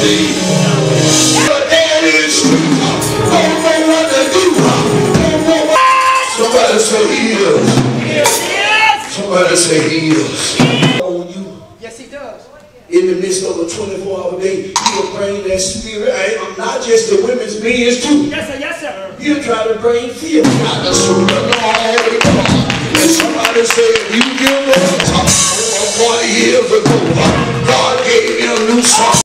But that is true. Don't know what to do. Don't know what. Somebody say he is. Somebody say he is. On you. Yes, he does. In the midst of a 24-hour day, he'll bring that spirit. I'm not just the women's beings too. Yes, sir. Yes, sir. He'll try to bring fear. Got to surrender all to God. And somebody say, you give us over 40 years ago, God gave me a new song.